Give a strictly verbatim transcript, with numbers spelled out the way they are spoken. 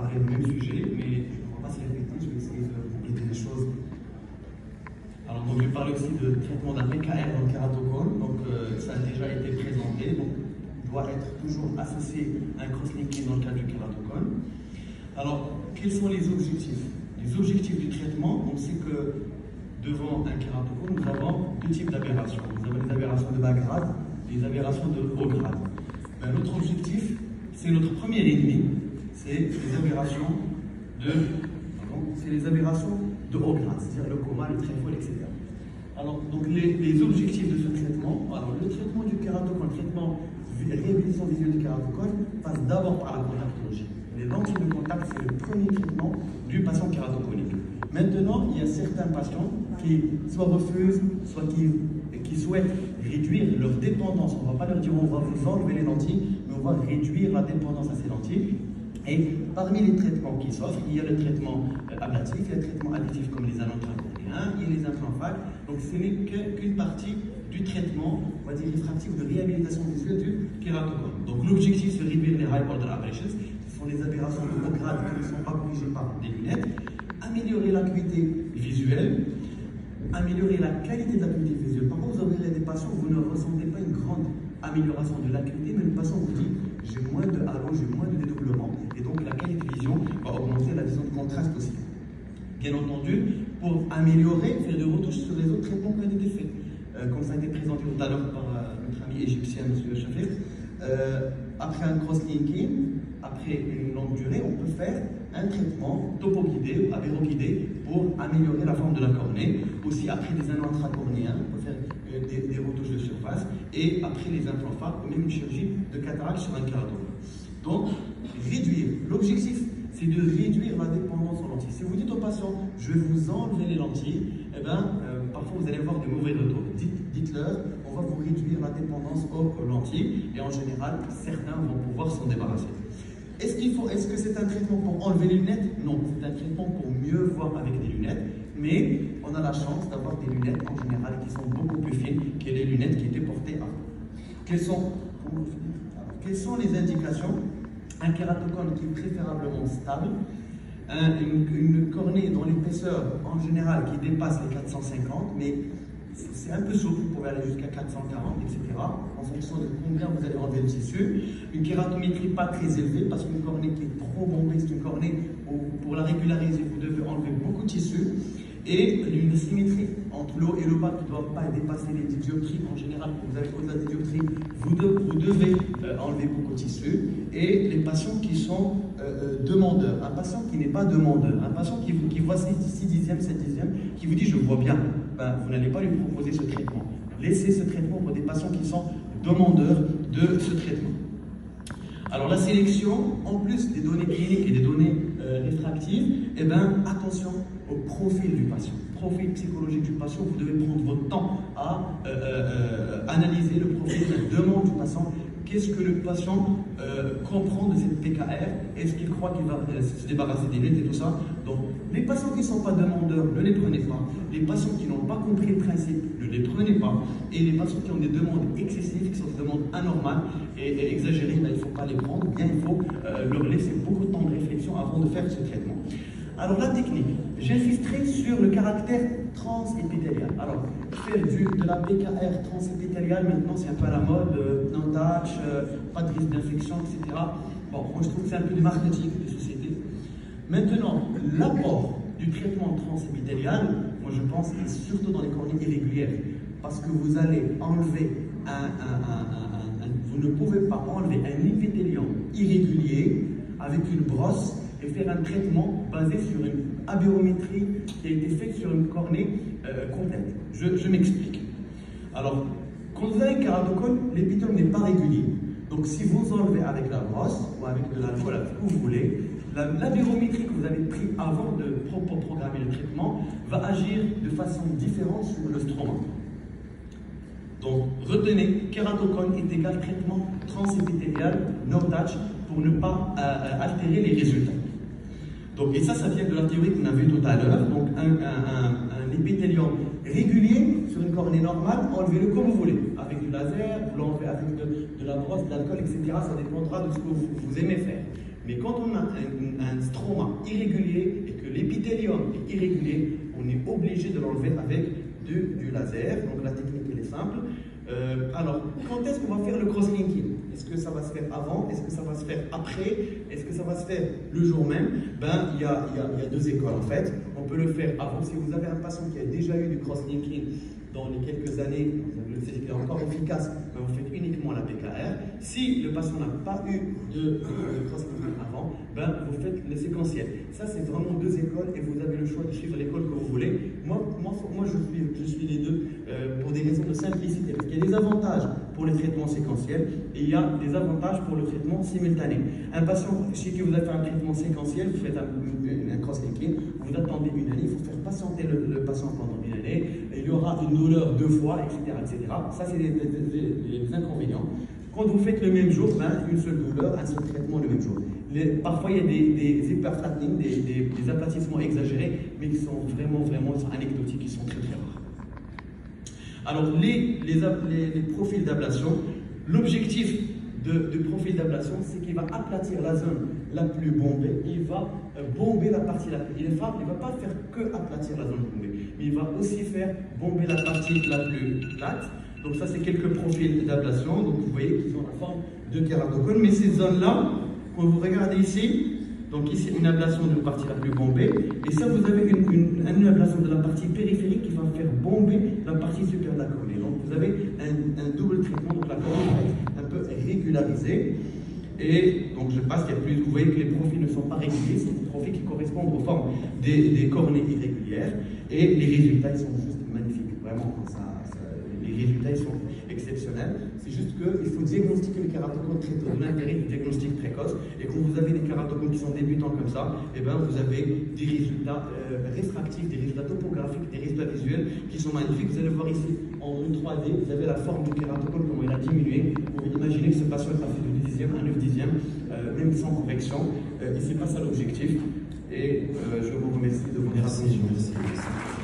parler du même sujet, mais on va pas se répéter, je vais essayer de vous guider les choses. Alors, donc, je vais parler aussi de traitement d'un P K R dans le kératocone. Donc, euh, ça a déjà été présenté. Donc, doit être toujours associé à un cross-linking dans le cas du kératocone. Alors, quels sont les objectifs? Les objectifs du traitement, on sait que devant un kératocone, nous avons deux types d'aberrations. Nous avons les aberrations de bas grade et les aberrations de haut grade. Ben, notre objectif, c'est notre premier ennemi, c'est les aberrations de, c'est les aberrations de haut grade, c'est-à-dire le coma, le tréfoil, et cetera. Alors, donc les, les objectifs de ce traitement, alors le traitement du kératocone, le traitement réhabilitation visuelle du kératocone passe d'abord par la contactologie. Les lentilles de contact, c'est le premier traitement du patient kératoconique. Maintenant, il y a certains patients qui soit refusent, soit qui, qui souhaitent réduire leur dépendance. On ne va pas leur dire on va vous enlever les lentilles, mais on va réduire la dépendance à ces lentilles. Et parmi les traitements qui s'offrent, il y a le traitement ablatif, il y a le traitement additif comme les anneaux intracornéens, il y a les implants fac. Donc ce n'est qu'une partie du traitement, on va dire réfractif de réhabilitation visuelle du kératocone. Donc l'objectif c'est de réduire les high order aberrations, ce sont les aberrations de haut grade qui ne sont pas corrigées par des lunettes, améliorer l'acuité visuelle, améliorer la qualité de l'acuité visuelle. Par contre, vous aurez des patients où vous ne ressentez pas une grande amélioration de l'acuité, mais le patient vous dit j'ai moins de halo, j'ai moins de dédoublement, et donc la qualité de vision va augmenter, la vision de contraste aussi. Bien entendu, pour améliorer, faire des retouches sur les autres traitements qui ont été faits. Euh, comme ça a été présenté tout à l'heure par euh, notre ami égyptien, M. Chafir, euh, après un cross-linking, après une longue durée, on peut faire un traitement topo-guidé ou avéro-guidé pour améliorer la forme de la cornée. Aussi, après des anneaux intracornéens, on peut faire euh, des, des retouches de surface. Et après les implants phares, ou même une chirurgie de cataracte sur un kératocone. Donc, réduire. L'objectif, c'est de réduire la dépendance aux lentilles. Si vous dites au patient, je vais vous enlever les lentilles, eh ben, euh, parfois vous allez avoir de mauvais retours. Dites, dites-leur, on va vous réduire la dépendance aux lentilles, et en général, certains vont pouvoir s'en débarrasser. Est-ce qu'il faut, est-ce que c'est un traitement pour enlever les lunettes? Non, c'est un traitement pour mieux voir avec des lunettes, mais on a la chance d'avoir des lunettes en général qui sont beaucoup plus fines que les lunettes qui étaient portées avant. Quelles sont, quelles sont les indications? Un kératocone qui est préférablement stable, un, une, une cornée dont l'épaisseur en général qui dépasse les quatre cent cinquante, mais c'est un peu souple, vous pouvez aller jusqu'à quatre cent quarante, et cetera, en fonction de combien vous allez enlever le tissu. Une kératométrie pas très élevée, parce qu'une cornée qui est trop bombée, c'est une cornée où, pour la régulariser, vous devez enlever beaucoup de tissu. Et une symétrie entre le haut et le bas qui ne doit pas dépasser les dix dioptries. En général, quand vous avez au-delà des dioptries, vous, de, vous devez euh, enlever beaucoup de tissu. Et les patients qui sont euh, demandeurs, un patient qui n'est pas demandeur, un patient qui, qui voit six dixièmes, sept dixièmes, qui vous dit je vois bien, ben, vous n'allez pas lui proposer ce traitement. Laissez ce traitement pour des patients qui sont demandeurs de ce traitement. Alors la sélection, en plus des données cliniques et des données euh, réfractives, eh ben, attention au profil du patient, profil psychologique du patient. Vous devez prendre votre temps à euh, euh, analyser le profil, la demande du patient. Qu'est-ce que le patient euh, comprend de cette P K R? Est-ce qu'il croit qu'il va euh, se débarrasser des lunettes et tout ça? Donc, les patients qui ne sont pas demandeurs, ne les prenez pas. Les patients qui n'ont pas compris le principe, ne les prenez pas. Et les patients qui ont des demandes excessives, qui sont des demandes anormales et, et exagérées, ben, il ne faut pas les prendre. Bien, il faut euh, leur laisser beaucoup de temps de réflexion avant de faire ce traitement. Alors, la technique, j'insisterai sur le caractère transépithélial. Alors, faire du, de la P K R transépithéliale, maintenant, c'est un peu à la mode, euh, no touch, euh, pas de risque d'infection, et cetera. Bon, moi, je trouve que c'est un peu du marketing de société. Maintenant, l'apport du traitement transépithélial, moi, je pense, est surtout dans les cornées irrégulières. Parce que vous allez enlever un, un, un, un, un, un vous ne pouvez pas enlever un épithélium irrégulier avec une brosse et faire un traitement basé sur une aberrométrie qui a été faite sur une cornée euh, complète. Je, je m'explique. Alors, quand vous avez un kératocone, l'épithélium n'est pas régulier. Donc, si vous enlevez avec la brosse ou avec de l'alcool, avec ce que vous voulez, l'aberrométrie que vous avez pris avant de pro programmer le traitement va agir de façon différente sur le stroma. Donc, retenez, kératocone est égal traitement transépithélial, no touch, pour ne pas euh, altérer les résultats. Donc, et ça, ça vient de la théorie qu'on a vue tout à l'heure. Donc, un, un, un, un épithélium régulier sur une cornée normale, enlevez-le comme vous voulez. Avec du laser, vous l'enlevez avec de, de la brosse, de l'alcool, et cetera. Ça dépendra de ce que vous, vous aimez faire. Mais quand on a un, un stroma irrégulier et que l'épithélium est irrégulier, on est obligé de l'enlever avec du, du laser. Donc la technique elle est simple. Euh, alors, quand est-ce qu'on va faire le cross-linking? Est-ce que ça va se faire avant? Est-ce que ça va se faire après? Est-ce que ça va se faire le jour même? Ben, il y a, y, a, y a deux écoles en fait. On peut le faire avant. Si vous avez un patient qui a déjà eu du cross-linking dans les quelques années, vous savez qu'il est encore efficace, mais vous faites uniquement la P K R. Si le patient n'a pas eu de, de cross-linking avant, ben, vous faites le séquentiel. Ça, c'est vraiment deux écoles et vous avez le choix de suivre l'école que vous voulez. Moi, moi, moi je, suis, je suis les deux euh, pour des raisons de simplicité. Parce qu'il y a des avantages pour les traitements séquentiels et il y a des avantages pour le traitement simultané. Un patient chez qui vous avez fait un traitement séquentiel, vous faites un, un cross-linking, vous attendez une année, il faut faire patienter le, le patient pendant une année, et il y aura une douleur deux fois, et cetera et cetera. Ça, c'est les, les, les inconvénients. Quand vous faites le même jour, ben, une seule douleur, un seul traitement le même jour. Les, parfois, il y a des, des hyperflattening, des, des, des aplatissements exagérés, mais qui sont vraiment, vraiment anecdotiques, qui sont très, très rares. Alors, les, les, les, les profils d'ablation, l'objectif de, de profil d'ablation, c'est qu'il va aplatir la zone la plus bombée, il va bomber la partie la plus... Il ne va, il va pas faire que aplatir la zone bombée, mais il va aussi faire bomber la partie la plus plate. Donc ça, c'est quelques profils d'ablation. Donc vous voyez qu'ils ont la forme de kératocone, mais ces zones-là, quand vous regardez ici, donc ici, une ablation de la partie la plus bombée, et ça, vous avez une, une, une ablation de la partie périphérique qui va faire bomber la partie supérieure de la cornée. Donc vous avez un, un double traitement, donc la cornée va être un peu régularisée. Et donc je passe, il y a plus, vous voyez que les profils ne sont pas réguliers, c'est des profils qui correspondent aux formes des, des cornées irrégulières, et les résultats ils sont juste magnifiques, vraiment, ça, ça, les résultats ils sont exceptionnels. C'est juste qu'il faut diagnostiquer les kératocones très tôt, l'intérêt du diagnostic précoce, et quand vous avez des kératocones qui sont débutants comme ça, et ben vous avez des résultats euh, réfractifs, des résultats topographiques, des résultats visuels qui sont magnifiques. Vous allez voir ici en trois D, vous avez la forme du kératocone, comment il a diminué. Vous pouvez imaginer que ce patient est passé de dix dixième à neuf dixième, euh, même sans correction, euh, et c'est pas ça l'objectif. Et euh, je vous remercie de votre attention.